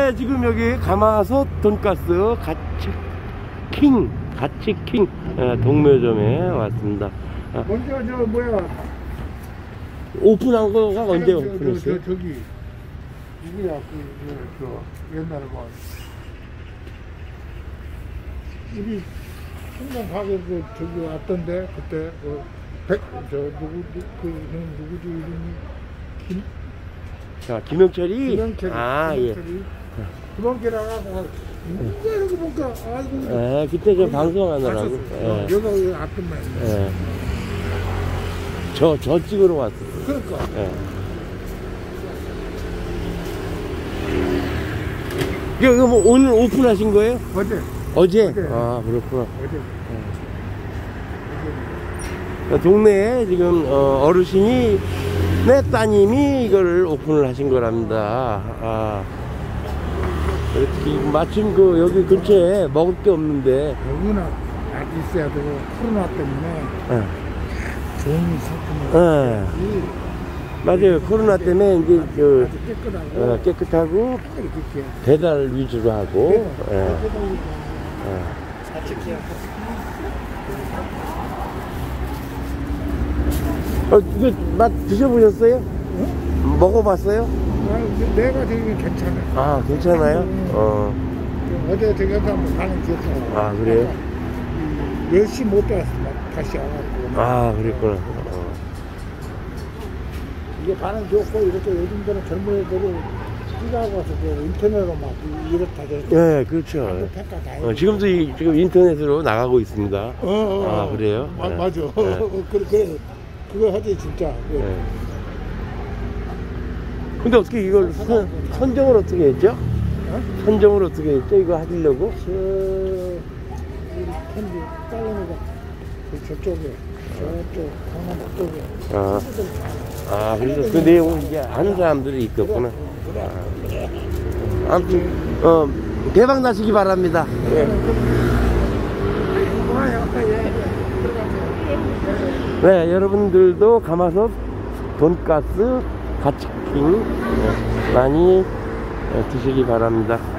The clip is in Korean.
네, 지금 여기 가마솥 돈가스 가치킹 동묘점에 왔습니다. 먼저 저 뭐야 오픈한 거가 언제 오픈했어요? 저기 누구야 그 옛날에 뭐 우리 청담 가게 저기 왔던데 그때 누구지 이름이 자, 김영철이? 김영철이. 아, 예. 김영철하고 이런 거 보니까 아이고. 예, 그때 저 방송하느라고. 예. 여기 왔던만. 예. 저 찍으러 왔어요. 그러니까. 예. 이거 뭐 오늘 오픈하신 거예요? 어제. 어제? 어제. 아, 그렇구나. 어제. 동네에 지금 어르신이 내 따님이 이걸 오픈을 하신 거랍니다. 아, 마침 그 여기 근처에 먹을 게 없는데 여기나 아직 있어야 되고 코로나 때문에 좋은 상품을. 맞아요. 코로나 때문에 이제 그 깨끗하고 깨끗하고 이렇게 배달 위주로 하고. 이거 맛 드셔보셨어요? 응? 먹어봤어요? 내가 되게 괜찮아. 아, 괜찮아요? 어제 저기 한번 가는 기억이 나. 아, 그래요? 10시 못 빼서 다시 와가지고. 아, 그랬구나. 이게 반응 좋고, 이렇게 요즘 들은 젊은 애들이 뛰어가서 인터넷으로 막 이렇다 저렇다. 네, 그렇죠. 평가 다 지금도 지금 인터넷으로 나가고 있습니다. 아, 그래요? 맞아. 그래. 그거 하지, 진짜. 네. 근데 어떻게 이걸 선정을 어떻게 했죠? 선정을 어떻게 했죠? 이거 하시려고? 편지 잘라내가 저쪽에, 저쪽 강남 쪽에. 그래서 그 내용을 이제 아는 사람들이 있겠구나. 아무튼, 대박 나시기 바랍니다. 네, 여러분들도 가마솥 돈가스 가치킹 많이 드시기 바랍니다.